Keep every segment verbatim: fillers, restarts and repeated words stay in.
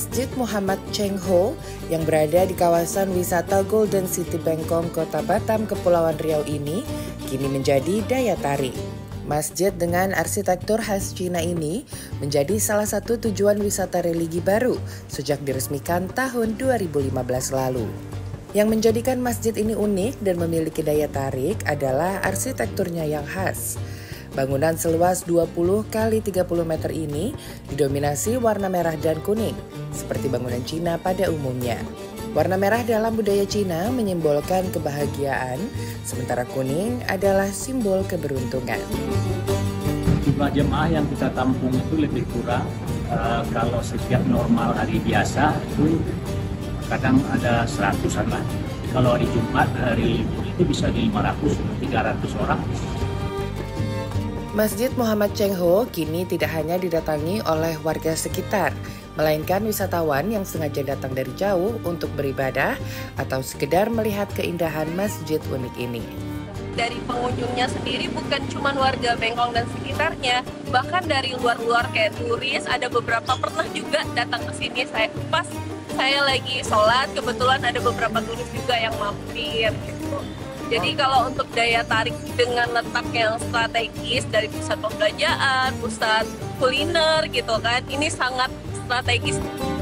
Masjid Muhammad Cheng Ho yang berada di kawasan wisata Golden City Bengkong, Kota Batam, Kepulauan Riau ini kini menjadi daya tarik. Masjid dengan arsitektur khas Cina ini menjadi salah satu tujuan wisata religi baru sejak diresmikan tahun dua ribu lima belas lalu. Yang menjadikan masjid ini unik dan memiliki daya tarik adalah arsitekturnya yang khas. Bangunan seluas dua puluh kali tiga puluh meter ini didominasi warna merah dan kuning, seperti bangunan Cina pada umumnya. Warna merah dalam budaya Cina menyimbolkan kebahagiaan, sementara kuning adalah simbol keberuntungan. Jumlah jemaah yang kita tampung itu lebih kurang. Uh, kalau setiap normal hari biasa itu kadang ada seratusan lah. Kalau hari Jumat, hari libur itu bisa di lima ratus sampai tiga ratus orang. Masjid Muhammad Cheng Ho kini tidak hanya didatangi oleh warga sekitar, melainkan wisatawan yang sengaja datang dari jauh untuk beribadah atau sekedar melihat keindahan masjid unik ini. Dari pengunjungnya sendiri bukan cuma warga Bengkong dan sekitarnya, bahkan dari luar-luar kayak turis, ada beberapa pernah juga datang ke sini. Saya pas saya lagi sholat, kebetulan ada beberapa turis juga yang mampir gitu. Jadi kalau untuk daya tarik dengan letak yang strategis dari pusat pembelanjaan, pusat kuliner gitu kan, ini sangat strategis.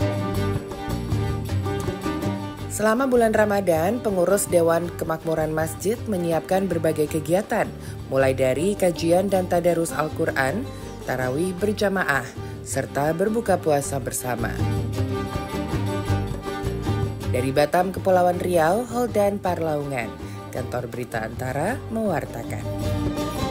Selama bulan Ramadan, pengurus Dewan Kemakmuran Masjid menyiapkan berbagai kegiatan, mulai dari kajian dan tadarus Al-Quran, tarawih berjamaah, serta berbuka puasa bersama. Dari Batam, Kepulauan Riau, Holdan Parlaungan, Kantor Berita Antara mewartakan.